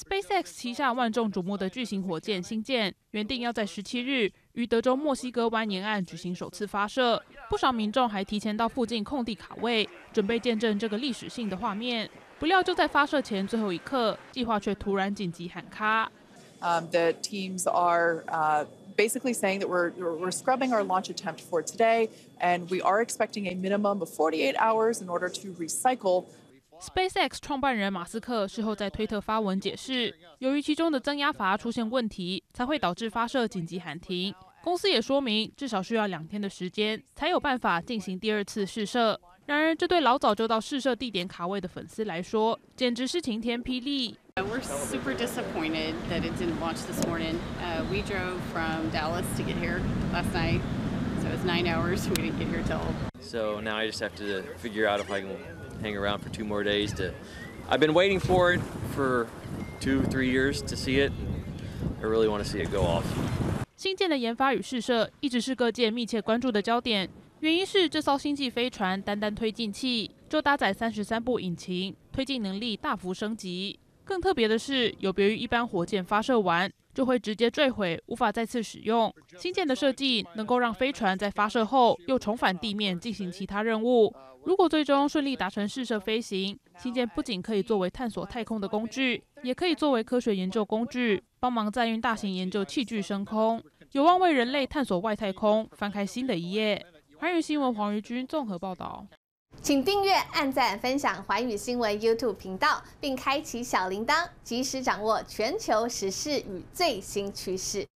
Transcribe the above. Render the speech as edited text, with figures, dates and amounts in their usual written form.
SpaceX 旗下万众瞩目的巨型火箭星舰，原定要在17日于德州墨西哥湾沿岸举行首次发射。不少民众还提前到附近空地卡位，准备见证这个历史性的画面。不料就在发射前最后一刻，计划却突然紧急喊卡。 The teams are basically saying that we're scrubbing our launch attempt for today, and we are expecting a minimum of 48 hours in order to recycle. SpaceX 创办人马斯克事后在推特发文解释，由于其中的增压阀出现问题，才会导致发射紧急喊停。公司也说明，至少需要2天的时间，才有办法进行第2次试射。然而，这对老早就到试射地点卡位的粉丝来说，简直是晴天霹雳。 We're super disappointed that it didn't launch this morning. We drove from Dallas to get here last night, so it's 9 hours. We didn't get here till. So now I just have to figure out if I can hang around for 2 more days to. I've been waiting for it for 2-3 years to see it. I really want to see it go off. 星舰的研发与试射一直是各界密切关注的焦点，原因是这艘星际飞船单推进器就搭载33部引擎，推进能力大幅升级。更特别的是，有别于一般火箭发射完就会直接坠毁，无法再次使用。星舰的设计能够让飞船在发射后又重返地面进行其他任务。如果最终顺利达成试射飞行，星舰不仅可以作为探索太空的工具，也可以作为科学研究工具，帮忙载运大型研究器具升空，有望为人类探索外太空翻开新的一页。环宇新闻黄瑜君综合报道。 请订阅、按赞、分享环宇新闻 YouTube 频道，并开启小铃铛，及时掌握全球时事与最新趋势。